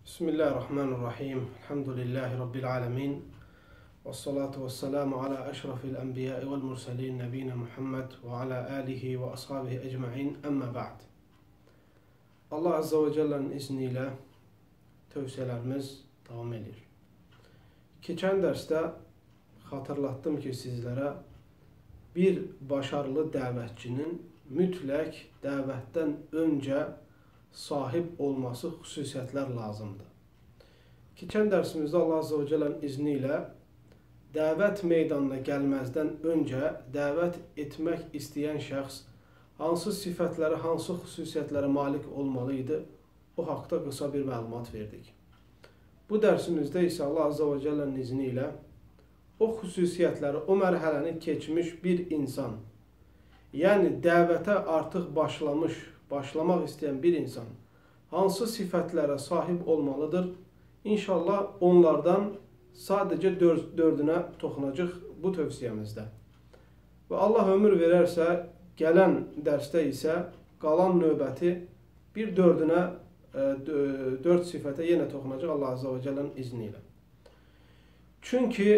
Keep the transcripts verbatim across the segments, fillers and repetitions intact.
Bismillahirrahmanirrahim. Elhamdülillahi Rabbil alemin. Ve salatu ve selamu ala eşrafil enbiya'i vel mursalin nebine Muhammed ve ala alihi ve ashabihi ecma'in emme ba'd. Allah Azze ve Celle'nin izniyle tövsiyelerimiz devam edir. Geçen derste hatırlattım ki sizlere bir başarılı dəvətçinin mütləq dəvətdən öncə sahib olması xüsusiyyətlər lazımdır. Keçən dərsimizdə Allah Azze ve Celle'nin izni ilə dəvət meydanına gəlməzdən öncə dəvət etmək istəyən şəxs hansı sifətlərə, hansı xüsusiyyətlərə malik olmalıydı, o haqda qısa bir məlumat verdik. Bu dərsimizdə isə Allah Azze ve Celle'nin izni ilə o xüsusiyyətləri, o mərhələni keçmiş bir insan, yəni dəvətə artıq başlamış, başlamaq istəyən bir insan hansı sifətlərə sahib olmalıdır? İnşallah onlardan sadəcə dördünə toxunacaq bu tövsiyəmizdə. Və Allah ömür verərsə, gələn dərsdə isə qalan növbəti bir dördünə, dörd sifətə yenə toxunacaq Allah Azze ve Celle'nin izni ilə. Çünki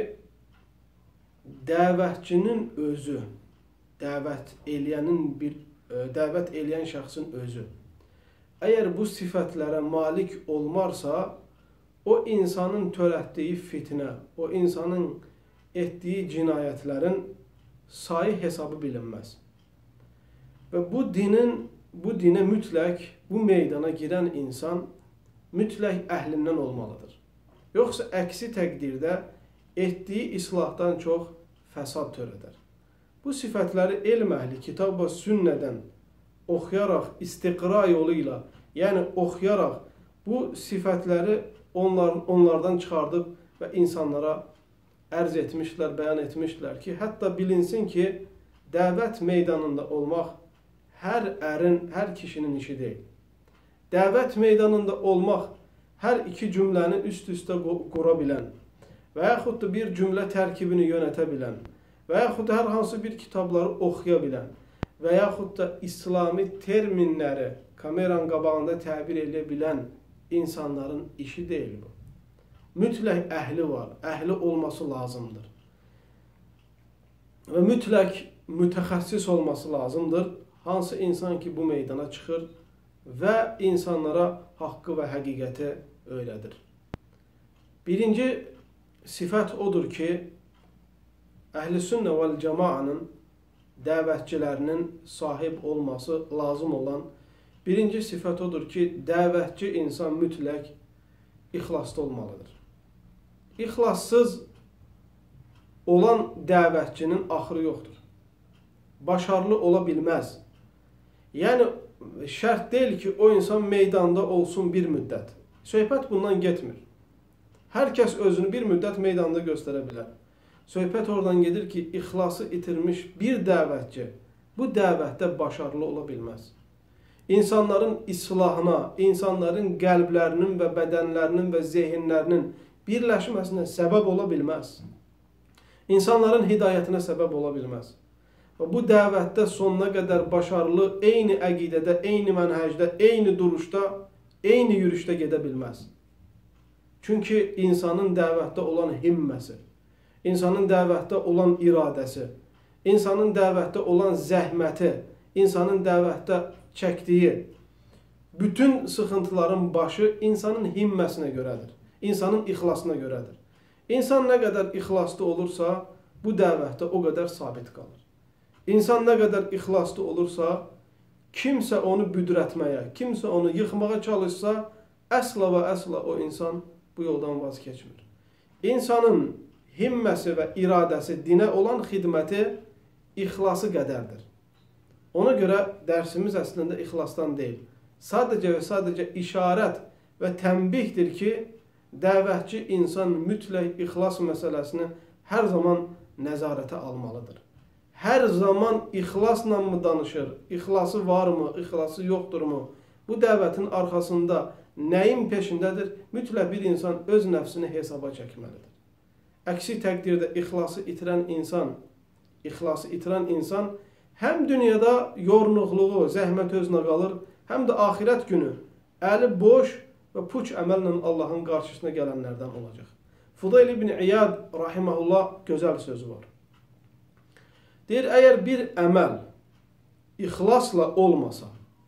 dəvətçinin özü, dəvət eləyənin bir, dəvət eləyən şəxsin özü, əgər bu sifətlərə malik olmarsa, o insanın törətdiyi fitnə, o insanın etdiyi cinayətlərin sayı hesabı bilinməz. Və bu dinin, bu dinə mütləq, bu meydana girən insan mütləq əhlindən olmalıdır. Yoxsa əksi təqdirdə etdiyi islahdan çox fəsad törədər. Bu sifətləri elm əhli kitab və sünnədən oxuyaraq, istiqra yolu ilə, yəni oxuyaraq bu sifətləri onlar, onlardan çıxardıb və insanlara ərz etmişlər, bəyan etmişlər ki, hətta bilinsin ki, dəvət meydanında olmaq hər ərin, hər kişinin işi deyil. Dəvət meydanında olmaq hər iki cümləni üst-üstə qura bilən və yaxud da bir cümlə tərkibini yönətə bilən və yaxud da hər hansı bir kitabları oxuya bilən və yaxud da İslami terminləri kameranın qabağında təbir edə bilən insanların işi deyil bu. Mütləq əhli var, əhli olması lazımdır. Və mütləq mütəxəssis olması lazımdır. Hansı insan ki bu meydana çıxır və insanlara haqqı və həqiqəti öyrədir. Birinci sifət odur ki, Əhl-i Sünnə vəl Cəmaanın dəvətçilərinin sahib olması lazım olan birinci sifət odur ki, dəvətçi insan mütləq ixlaslı olmalıdır. İxlassız olan dəvətçinin axırı yoxdur. Başarılı ola bilməz. Yəni, şərt deyil ki, o insan meydanda olsun bir müddət. Söhbət bundan getmir. Hər kəs özünü bir müddət meydanda göstərə bilər. Söhbət oradan gedir ki, ixlası itirmiş bir dəvətçi bu dəvətdə başarılı ola bilməz. İnsanların islahına, insanların qəlblərinin və bədənlərinin və zehinlərinin birləşməsinə səbəb ola bilməz. İnsanların hidayətinə səbəb ola bilməz. Və bu dəvətdə sonuna qədər başarılı, eyni əqidədə, eyni mənhəcdə, eyni duruşda, eyni yürüşdə gedə bilməz. Çünki insanın dəvətdə olan himməsi, insanın dəvətdə olan iradəsi, insanın dəvətdə olan zəhməti, insanın dəvətdə çəkdiyi bütün sıxıntıların başı insanın himməsinə görədir, insanın ixlasına görədir. İnsan nə qədər ixlaslı olursa, bu dəvətdə o qədər sabit qalır. İnsan nə qədər ixlaslı olursa, kimsə onu büdrətməyə, kimsə onu yıxmağa çalışsa, əsla və əsla o insan bu yoldan vaz keçmir. İnsanın himməsi və iradəsi, dinə olan xidməti ixlası qədərdir. Ona görə dərsimiz əslində ixlasdan deyil. Sadəcə və sadəcə işarət və tənbihdir ki, dəvətçi insan mütləq ixlas məsələsini hər zaman nəzarətə almalıdır. Hər zaman ixlasla mı danışır, ixlası varmı, ixlası yoxdurmu? Bu dəvətin arxasında nəyin peşindədir? Mütləq bir insan öz nəfsini hesaba çəkməlidir. Əksi təqdirdə ixlası itirən insan, ixlası itirən insan həm dünyada yorğunluğu, zəhmət özünə qalır, həm də axirət günü əli boş və puç əməllə Allahın qarşısına gələnlərdən olacaq. Fudayl ibn İyad rahimehullah gözəl sözü var. Deyir, əgər bir əməl ixlasla olmasa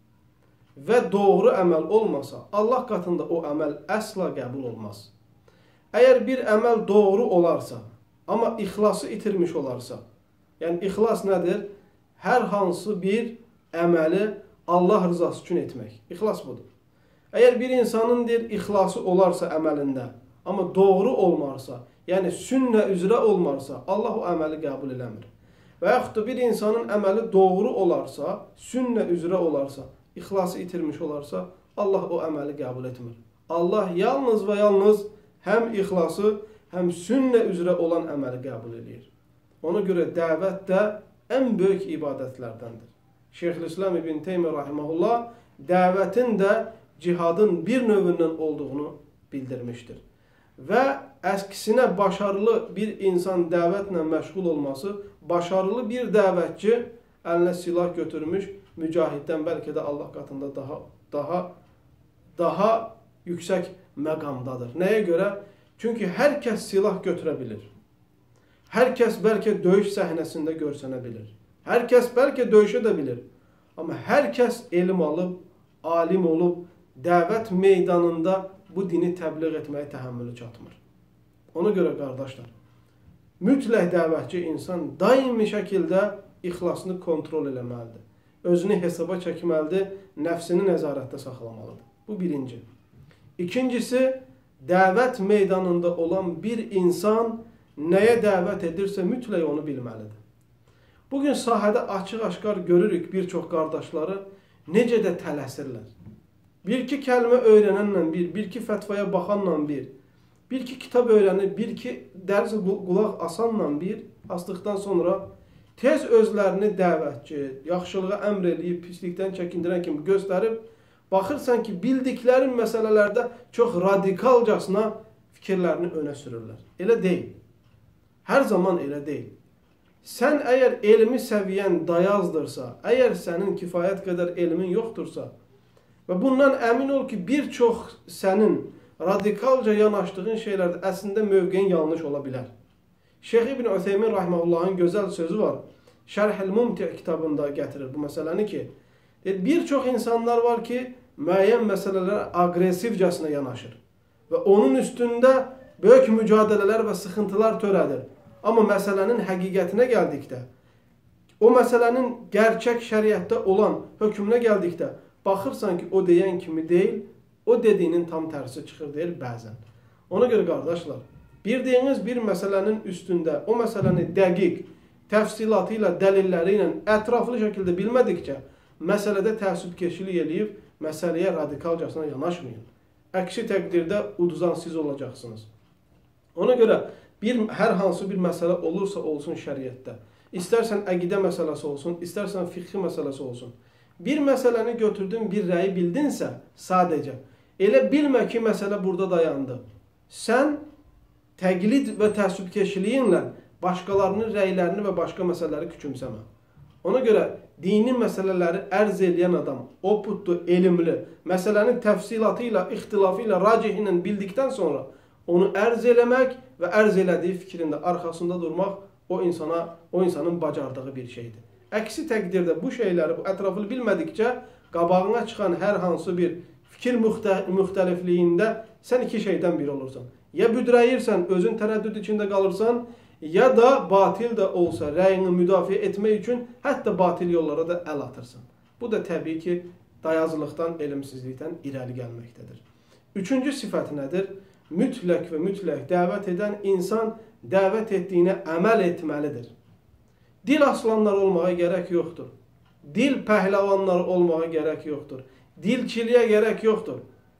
və doğru əməl olmasa, Allah qatında o əməl əsla qəbul olmaz. Əgər bir əməl doğru olarsa, amma ixlası itirmiş olarsa, yəni ixlas nədir? Hər hansı bir əməli Allah rızası üçün etmək. İxlas budur. Əgər bir insanın deyir, ixlası olarsa əməlində, amma doğru olmarsa, yəni sünnə üzrə olmarsa, Allah o əməli qəbul eləmir. Və yaxud da bir insanın əməli doğru olarsa, sünnə üzrə olarsa, ixlası itirmiş olarsa, Allah o əməli qəbul etmir. Allah yalnız və yalnız həm ixlası, həm sünnə üzrə olan əməli qəbul edir. Ona görə dəvət də ən böyük ibadətlərdəndir. Şeyxülislam İbn Teymiyyə rahimehullah dəvətin də cihadın bir növündən olduğunu bildirmişdir. Və əksinə başarılı bir insan dəvətlə məşğul olması, başarılı bir dəvətçi əlinə silah götürmüş, mücahiddən bəlkə də Allah qatında daha daha daha yüksək məqamdadır. Nəyə görə? Çünki hər kəs silah götürə bilir. Hər kəs bəlkə döyüş səhnəsində görsənə bilir. Hər kəs bəlkə döyüşə də bilir. Amma hər kəs elm alıb, alim olub, dəvət meydanında bu dini təbliğ etməyə təhəmmülü çatmır. Ona görə qardaşlar, mütləq dəvətçi insan daimi şəkildə ixlasını kontrol eləməlidir. Özünü hesaba çəkməlidir, nəfsini nəzarətdə saxlamalıdır. Bu birinci. İkincisi, dəvət meydanında olan bir insan nəyə dəvət edirsə mütləq onu bilməlidir. Bugün sahədə açıq-aşkar görürük bir çox qardaşları necə də tələsirlər. Bir-iki kəlmə öyrənənlə bir, bir-iki fətvaya baxanla bir, bir-iki kitab öyrənir, bir-iki dərs qulaq asanla bir, asdıqdan sonra tez özlərini dəvətçi, yaxşılığa əmr eləyib, pislikdən çəkindirən kimi göstərib, baxırsan ki, bildiklərin məsələlərdə çox radikalcasına fikirlərini önə sürürlər. Elə deyil. Hər zaman elə deyil. Sən əgər elmi səviyyən dayazdırsa, əgər sənin kifayət qədər elmin yoxdursa və bundan əmin ol ki, bir çox sənin radikalca yanaşdığın şeylərdə əslində mövqeyin yanlış ola bilər. Şeyx İbn Ütheymin rahimehullahın gözəl sözü var. Şərh-ül Mumti' kitabında gətirir bu məsələni ki, bir çox insanlar var ki, müəyyən məsələlərə aqressivcəsinə yanaşır və onun üstündə böyük mücadilələr və sıxıntılar törədir. Amma məsələnin həqiqətinə gəldikdə, o məsələnin gerçək şəriətdə olan hökmünə gəldikdə, baxırsan ki, o deyən kimi deyil, o dediyinin tam tərsi çıxır deyir bəzən. Ona görə qardaşlar, bildiyiniz bir məsələnin üstündə o məsələni dəqiq, təfsilatı ilə, dəlilləri ilə ətraflı şəkildə bilmədikcə, məsələdə təəssübkeşilik eləyib, məsələyə radikalcasına yanaşmayın. Əksi təqdirdə uduzan siz olacaqsınız. Ona görə bir, hər hansı bir məsələ olursa olsun şəriətdə, istərsən əqidə məsələsi olsun, istərsən fiqhi məsələsi olsun, bir məsələni götürdün, bir rəyi bildinsə sadəcə, elə bilmə ki, məsələ burada dayandı. Sən təqlid və təəssübkeşiliyinlə başqalarının rəylərini və başqa məsələləri küçümsəmə. Ona görə dini məsələləri ərz eləyən adam, o putlu, elmli, məsələnin təfsilatı ilə, ixtilafı ilə, racih ilə bildikdən sonra onu ərz eləmək və ərz elədiyi fikrində arxasında durmaq o insana, o insanın bacardığı bir şeydir. Əksi təqdirdə bu şeyləri bu ətraflı bilmədikcə qabağına çıxan hər hansı bir fikir müxtəlifliyində sən iki şeydən biri olursan. Ya büdrəyirsən, özün tərəddüd içində qalırsan, ya da batil də olsa rəyini müdafiə etmək üçün hətta batil yollara da əl atırsan. Bu da təbii ki, dayazlıqdan, elmsizlikdən irəli gəlməkdədir. Üçüncü sifət nədir? Mütləq və mütləq dəvət edən insan dəvət etdiyinə əməl etməlidir. Dil aslanları olmağa gərək yoxdur. Dil pəhləvanları olmağa gərək yoxdur. Dilçiliyə gərək yoxdur.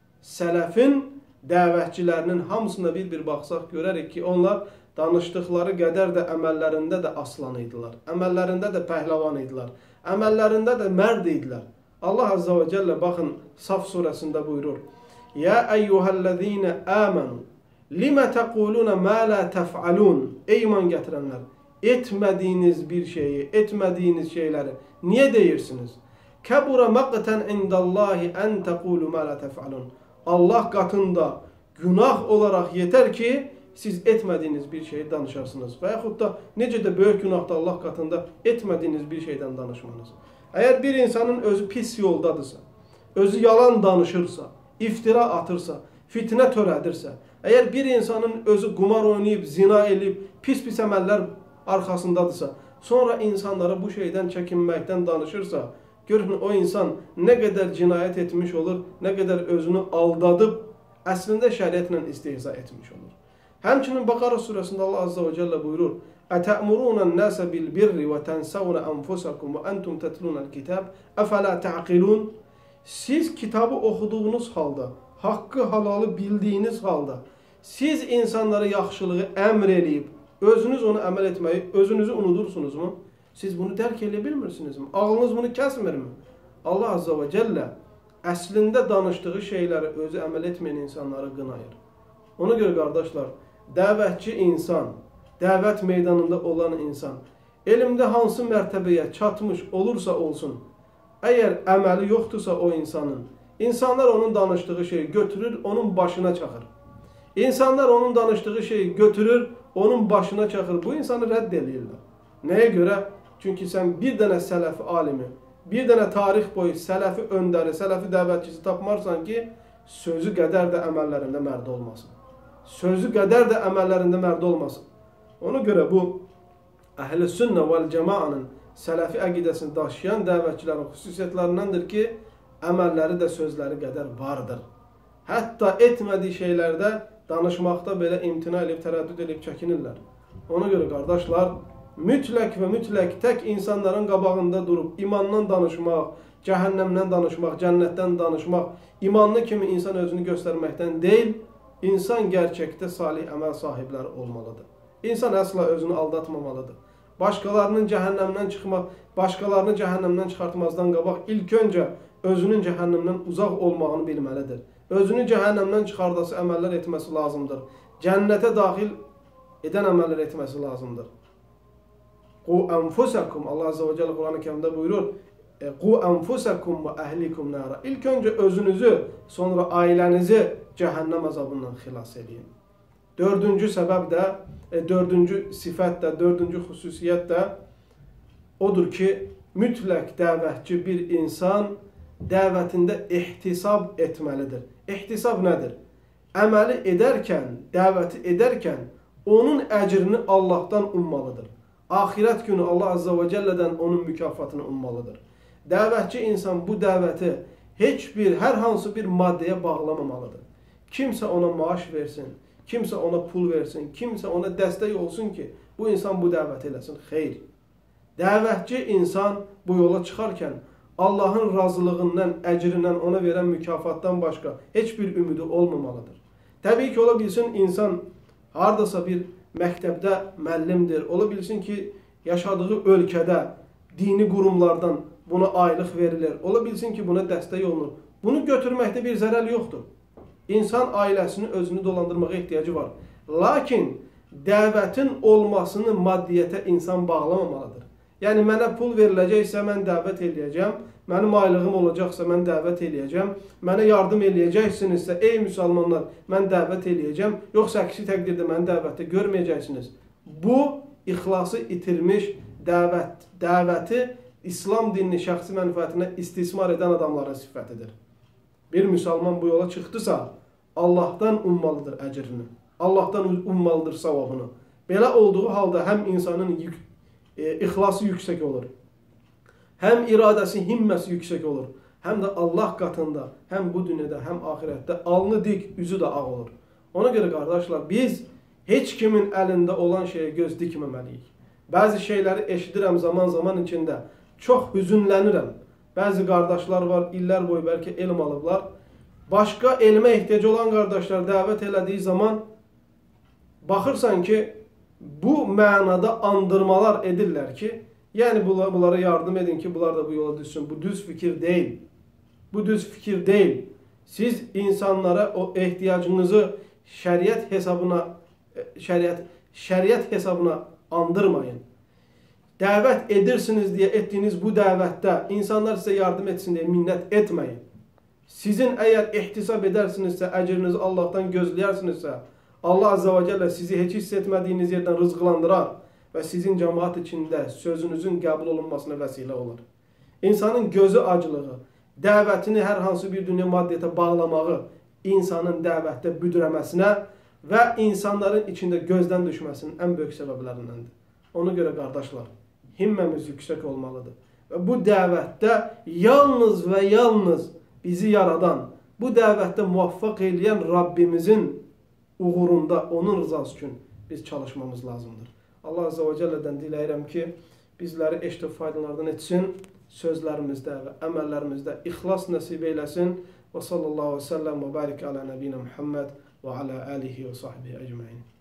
Sələfin dəvətçilərinin hamısına bir-bir baxsaq görərik ki, onlar danışdıqları qədər də əməllərində də aslan idilər. Əməllərində də pəhləvan idilər. Əməllərində də mərd idilər. Allah Azza və Cəllə baxın Saf surəsində buyurur. Ya eyyuhəl-ləzīnə əmənu limə təqulunə mə lə təf'alun. Ey iman gətirənlər, etmədiyiniz bir şeyi, etmədiyiniz şeyləri niyə deyirsiniz? Kəbura məqtən indallahi ən təqulu mə lə təf'alun. Allah qatında günah olaraq yetər ki, siz etmədiyiniz bir şeyi danışarsınız. Və yaxud da necə də böyük günahda Allah qatında etmədiyiniz bir şeydən danışmanız. Əgər bir insanın özü pis yoldadırsa, özü yalan danışırsa, iftira atırsa, fitnə törədirsə, əgər bir insanın özü qumar oynayıb, zina eləyib, pis-pis əməllər arxasındadırsa, sonra insanlara bu şeydən çəkinməkdən danışırsa, görün o insan nə qədər cinayət etmiş olur, nə qədər özünü aldadıb, əslində şəriətlə istehza etmiş olur. Həmçinin Bəqara surəsində Allah Azza və Cəllə buyurur: "Ətəmurunən nəsə bil birri və tənsəvnə anfusakum və entum tetlunəl kitab, əfələ ta'qilun?" Siz kitabı oxuduğunuz halda, haqqı, halalı bildiyiniz halda, siz insanlara yaxşılığı əmr eləyib, özünüz onu əməl etməyi, özünüzü unudursunuzmu? Siz bunu dərk edə bilmirsinizmi? Ağlınız bunu kəsmirmi? Allah Azza və Cəllə əslində danışdığı şeyləri özü əməl etməyən insanları qınayır. Ona görə qardaşlar, dəvətçi insan, dəvət meydanında olan insan, elmdə hansı mərtəbəyə çatmış olursa olsun, əgər əməli yoxdursa o insanın, insanlar onun danışdığı şeyi götürür, onun başına çaxır. İnsanlar onun danışdığı şeyi götürür, onun başına çaxır. Bu insanı rədd edirlər. Nəyə görə? Çünki sən bir dənə sələfi alimi, bir dənə tarix boyu sələfi öndəri, sələfi dəvətçisi tapmarsan ki, sözü qədər də əməllərində mərd olmasın. Sözü qədər də əməllərində mərd olmasın. Ona görə bu, əhl-i sünnə vəl cəmaanın sələfi əqidəsini daşıyan dəvətçilərin xüsusiyyətlərindəndir ki, əməlləri də sözləri qədər vardır. Hətta etmədiyi şeylərdə danışmaqda belə imtina edib, tərəddüd edib çəkinirlər. Ona görə qardaşlar, mütləq və mütləq tək insanların qabağında durub imandan danışmaq, cəhənnəmdən danışmaq, cənnətdən danışmaq, imanlı kimi insan özünü göstərməkdən deyil, insan gerçəkdə salih əməl sahibləri olmalıdır. İnsan əsla özünü aldatmamalıdır. Başqalarının cəhənnəmdən çıxmaq, başqalarını cəhənnəmdən çıxartmazdan qabaq ilk öncə özünün cəhənnəmdən uzaq olmağını bilməlidir. Özünü cəhənnəmdən çıxardası əməllər etməsi lazımdır. Cənnətə daxil edən əməllər etməsi lazımdır. Qu anfusakum, Allah Azza və Cəllə Quran-ı Kərimdə buyurur, Qu anfusakum və əhlikum nara. İlk öncə özünüzü, sonra ailənizi cəhənnəm əzabından xilas edin. Dördüncü səbəb də, e, dördüncü sifət də, dördüncü xüsusiyyət də odur ki, mütləq dəvətçi bir insan dəvətində ehtisab etməlidir. Ehtisab nədir? Əməli edərkən, dəvəti edərkən onun əcrini Allahdan ummalıdır. Axirət günü Allah Azza və Cəllədən onun mükafatını ummalıdır. Dəvətçi insan bu dəvəti heç bir, hər hansı bir maddəyə bağlamamalıdır. Kimsə ona maaş versin, kimsə ona pul versin, kimsə ona dəstək olsun ki, bu insan bu dəvət eləsin. Xeyr. Dəvətçi insan bu yola çıxarkən Allahın razılığından, əcrindən, ona verən mükafatdan başqa heç bir ümidi olmamalıdır. Təbii ki, ola bilsin insan hardasa bir məktəbdə müəllimdir, ola bilsin ki, yaşadığı ölkədə, dini qurumlardan buna aylıq verilir, ola bilsin ki, buna dəstək olunur. Bunu götürməkdə bir zərər yoxdur. İnsan ailəsini, özünü dolandırmağa ehtiyacı var. Lakin dəvətin olmasını maddiyyətə insan bağlamamalıdır. Yəni, mənə pul veriləcəksə, mən dəvət eləyəcəm, mənim aylığım olacaqsa, mən dəvət eləyəcəm, mənə yardım eləyəcəksinizsə, ey müsəlmanlar, mən dəvət eləyəcəm, yoxsa əksi təqdirdə məni dəvətdə görməyəcəksiniz. Bu, ixlası itirmiş dəvət, dəvəti İslam dinini şəxsi mənfəətinə istismar edən adamların sifətidir. Bir müsəlman bu yola çıxdısa, Allahdan ummalıdır əcrini, Allahdan ummalıdır savabını. Belə olduğu halda həm insanın yük, e, ixlası yüksək olur, həm iradəsi, himməsi yüksək olur, həm də Allah qatında, həm bu dünyada, həm ahirətdə alnı dik, üzü də ağ olur. Ona görə qardaşlar, biz heç kimin əlində olan şeyə göz dikməməliyik. Bəzi şeyləri eşidirəm zaman zaman içində, çox hüzünlənirəm. Bəzi qardaşlar var, illər boyu bəlkə elm alıblar. Başqa elmə ehtiyacı olan qardaşlar dəvət elədiyi zaman baxırsan ki, bu mənada andırmalar edirlər ki, yəni bunlara yardım edin ki, bunlar da bu yola düşsün. Bu düz fikir deyil. Bu düz fikir deyil. Siz insanlara o ehtiyacınızı şəriət hesabına, şəriət, şəriət hesabına andırmayın. Dəvət edirsiniz deyə etdiyiniz bu dəvətdə insanlar sizə yardım etsin deyə minnət etməyin. Sizin əgər ihtisab edərsinizsə, əcrinizi Allahdan gözləyərsinizsə, Allah Azza və Cəllə sizi heç hiss etmədiyiniz yerdən rızqlandırar və sizin cəmaat içində sözünüzün qəbul olunmasına vəsilə olur. İnsanın gözü acılığı, dəvətini hər hansı bir dünya maddiyyətə bağlamağı, insanın dəvətdə büdrəməsinə və insanların içində gözdən düşməsinin ən böyük səbəblərindəndir. Ona görə qardaşlar, himməmiz yüksək olmalıdır. Və bu dəvətdə yalnız və yalnız bizi yaradan, bu dəvətdə muvaffaq eləyən Rabbimizin uğurunda, onun rızası üçün biz çalışmamız lazımdır. Allah Azza və Cəllədən diləyirəm ki, bizləri eşitib faydalardan etsin, sözlərimizdə və əməllərimizdə ixlas nəsib eyləsin. Və sallallahu və səlləm və barik alə nəbiyyə Muhammed və alə alihi və sahbihi əcməin.